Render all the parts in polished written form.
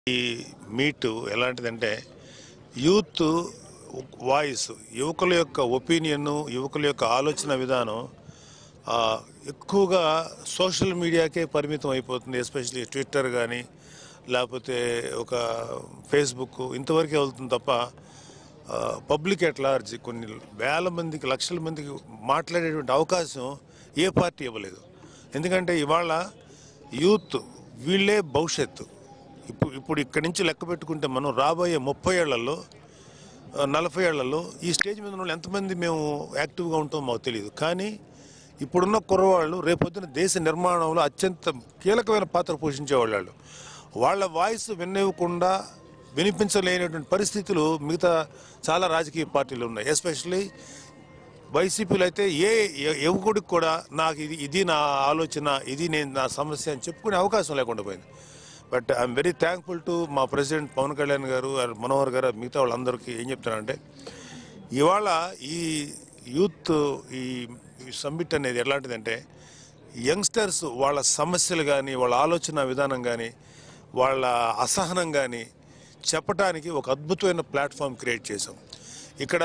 ఈ మీట్ ఎలాంటిదంటే youth voice, యువకుల యొక్క ఒపీనియన్, యువకుల యొక్క ఆలోచన విధానం ఎక్కువగా సోషల్ మీడియాకే పరిమితం అయిపోతుంది. ఎస్పెషల్లీ ట్విట్టర్ కానీ లేకపోతే ఒక ఫేస్బుక్ ఇంతవరకే వెళ్తుంది తప్ప పబ్లిక్ ఎట్ లార్జ్ కొన్ని వేల మందికి, లక్షల మందికి మాట్లాడేటువంటి అవకాశం ఏ పార్టీ ఇవ్వలేదు. ఎందుకంటే ఇవాళ యూత్ వీళ్ళే భవిష్యత్తు. ఇప్పుడు ఇక్కడి నుంచి లెక్క పెట్టుకుంటే మనం రాబోయే 30 ఏళ్లలో 40 ఏళ్లలో ఈ స్టేజ్ మీద ఉన్న ఎంతమంది మేము యాక్టివ్గా ఉంటామో మాకు తెలియదు. కానీ ఇప్పుడున్న కుర్రవాళ్ళు రేపొద్దున దేశ నిర్మాణంలో అత్యంత కీలకమైన పాత్ర పోషించేవాళ్ళు. వాళ్ళ వాయిస్ వినివ్వకుండా వినిపించలేనటువంటి పరిస్థితులు మిగతా చాలా రాజకీయ పార్టీలు ఉన్నాయి. ఎస్పెషల్లీ వైసీపీలో అయితే యువకుడికి కూడా నాకు ఇది నా ఆలోచన, ఇది నా సమస్య అని చెప్పుకునే అవకాశం లేకుండా పోయింది. But I'm very thankful to మా ప్రెసిడెంట్ పవన్ కళ్యాణ్ గారు, మనోహర్ గారు, మిగతా వాళ్ళందరికీ ఏం చెప్తానంటే ఇవాళ ఈ యూత్ ఈ సమ్మిట్ అనేది ఎలాంటిదంటే యంగ్స్టర్స్ వాళ్ళ సమస్యలు కానీ, వాళ్ళ ఆలోచన విధానం కానీ, వాళ్ళ అసహనం కానీ చెప్పడానికి ఒక అద్భుతమైన ప్లాట్ఫామ్ క్రియేట్ చేశాం. ఇక్కడ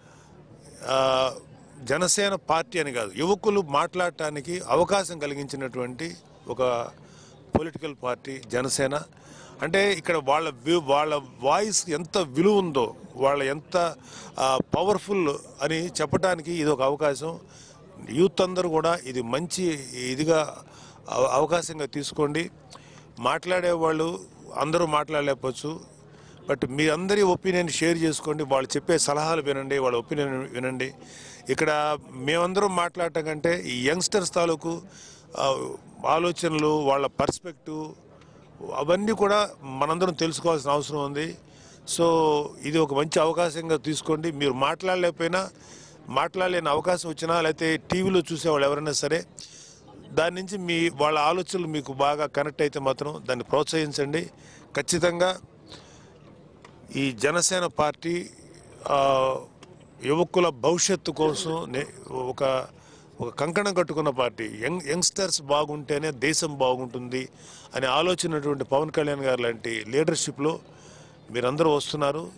జనసేన పార్టీ అని కాదు, యువకులు మాట్లాడటానికి అవకాశం కలిగించినటువంటి ఒక పొలిటికల్ పార్టీ జనసేన. అంటే ఇక్కడ వాళ్ళ వాయిస్ ఎంత విలువ ఉందో, వాళ్ళ ఎంత పవర్ఫుల్ అని చెప్పడానికి ఇది ఒక అవకాశం. యూత్ అందరూ కూడా ఇది మంచి ఇదిగా అవకాశంగా తీసుకోండి. మాట్లాడేవాళ్ళు అందరూ మాట్లాడలేకపోవచ్చు, బట్ మీ అందరి ఒపీనియన్ షేర్ చేసుకోండి. వాళ్ళు చెప్పే సలహాలు వినండి, వాళ్ళ ఒపీనియన్ వినండి. ఇక్కడ మేమందరం మాట్లాడటం కంటే ఈ యంగ్స్టర్స్ తాలూకు ఆలోచనలు, వాళ్ళ పర్స్పెక్టివ్ అవన్నీ కూడా మనందరం తెలుసుకోవాల్సిన అవసరం ఉంది. సో ఇది ఒక మంచి అవకాశంగా తీసుకోండి. మీరు మాట్లాడలేకపోయినా, మాట్లాడలేని అవకాశం వచ్చినా, లేకపోతే టీవీలో చూసేవాళ్ళు ఎవరైనా సరే దాని నుంచి వాళ్ళ ఆలోచనలు మీకు బాగా కనెక్ట్ అయితే మాత్రం దాన్ని ప్రోత్సహించండి. ఖచ్చితంగా ఈ జనసేన పార్టీ యువకుల భవిష్యత్తు కోసం ఒక కంకణం కట్టుకున్న పార్టీ. యంగ్స్టర్స్ బాగుంటేనే దేశం బాగుంటుంది అనే ఆలోచనటువంటి పవన్ కళ్యాణ్ గారు లాంటి లీడర్షిప్లో మీరందరూ వస్తున్నారు.